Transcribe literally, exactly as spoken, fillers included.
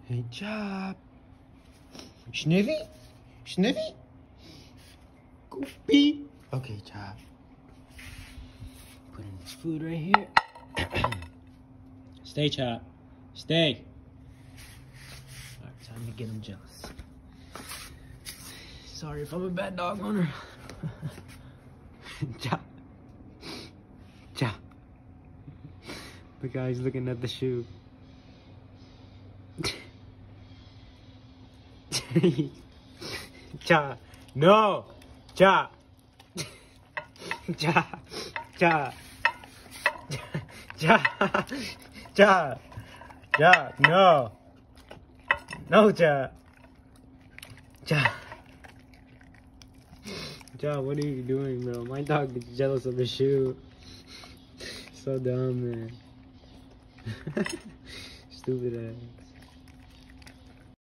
Good job. Sniffy? Sniffy? Goofy. Okay, job. Put in this food right here. Stay, Chop. Stay. Alright, time to get him jealous. Sorry if I'm a bad dog owner. Chop. Chop. The guy's looking at the shoe. Cha, no, Cha, Cha, Cha, Cha, Cha, Cha, no, no, Cha, Cha, Cha, what are you doing, bro? My dog gets jealous of the shoe. So dumb, man. Stupid ass.